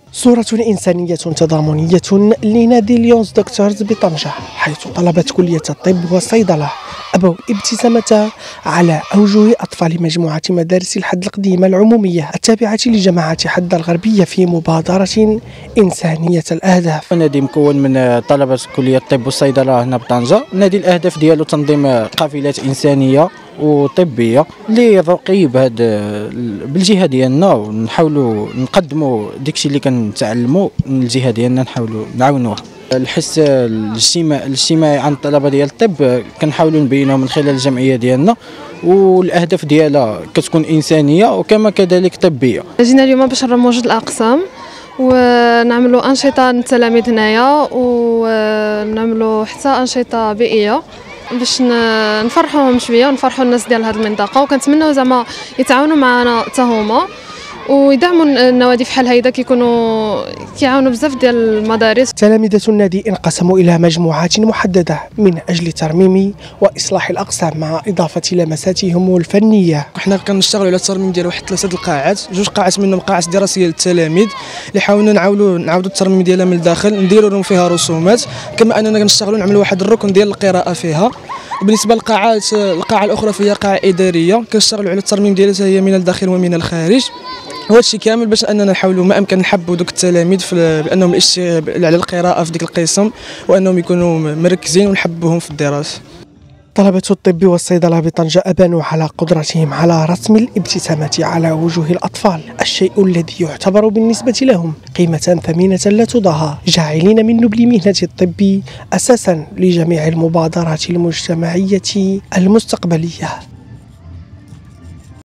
صورة إنسانية تضامنية لنادي ليونز دكتورز بطنجة، حيث طلبة كلية الطب والصيدلة أبوا ابتسامة على أوجه أطفال مجموعة مدارس الحد القديمة العمومية التابعة لجماعة حد الغربية في مبادرة إنسانية الأهداف. النادي مكون من طلبة كلية الطب والصيدلة هنا بطنجة. النادي الأهداف ديالو تنظيم قافلات إنسانية وطبيه اللي رقيب هذا بالجهه ديالنا، ونحاولوا نقدموا داكشي اللي كنتعلموا من الجهه ديالنا، نحاولوا نعاونوها. الحس الاجتماعي عن الطلبه ديال الطب كنحاولوا نبينوه من خلال الجمعيه ديالنا، والاهداف ديالها كتكون انسانيه وكما كذلك طبيه. جينا اليوم باش نروجوا الاقسام ونعملوا انشطه للتلاميذ هنايا، ونعملوا حتى انشطه بيئيه باش نفرحوهم شويه ونفرحوا الناس ديال هذه المنطقه، وكنتمنوا زعما يتعاونوا معنا حتى هما ويدعموا النوادي بحال هيدا، كيعاونوا بزاف ديال المدارس. تلامذة النادي انقسموا إلى مجموعات محددة من أجل ترميم وإصلاح الأقسام مع إضافة لمساتهم الفنية. حنا كنشتغلوا على الترميم ديال واحد 3 القاعات، 2 قاعات منهم قاعات دراسيه للتلاميذ اللي حاولنا نعاودوا الترميم ديالها من الداخل، نديروا لهم فيها رسومات، كما اننا كنشتغلوا نعملوا واحد الركن ديال القراءه فيها. بالنسبه للقاعات، القاعه الاخرى فيها قاعه اداريه كنشتغلوا على الترميم ديالها هي من الداخل ومن الخارج. وهذا الشيء كامل باش اننا نحاولوا ما امكن نحبوا دوك التلاميذ بانهم على القراءه في ديك القسم، وانهم يكونوا مركزين ونحبوهم في الدراسه. طلبة الطب والصيدلة بطنجة أبانوا على قدرتهم على رسم الابتسامة على وجوه الأطفال، الشيء الذي يعتبر بالنسبة لهم قيمة ثمينة لا تضاهى، جاعلين من نبل مهنة الطب أساسا لجميع المبادرات المجتمعية المستقبلية.